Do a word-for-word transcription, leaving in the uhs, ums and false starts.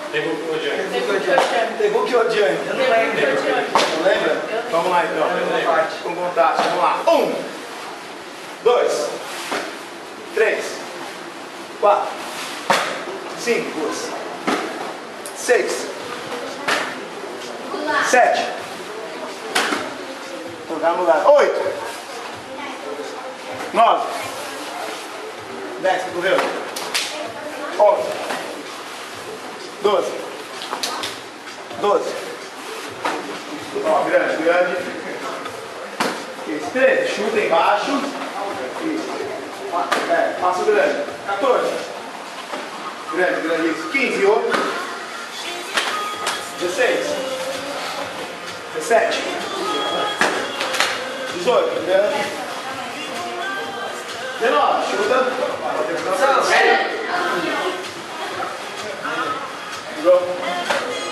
Tem gol que odiante. Tem gol que odiante. Tem gol que odiante. Eu não lembro. Não lembra? Vamos lá então. Com vontade. Vamos lá. Um, dois, três, quatro, cinco, duas, seis, sete, vamos lá, oito, nove, dez, correu, onze, doze, doze, ó, grande, grande, isso, treze, chuta embaixo, isso, é, passo grande, quatorze, grande, grande, isso, quinze, outro, dezesseis, dezessete, dezoito, grande, dezenove, chuta, virou,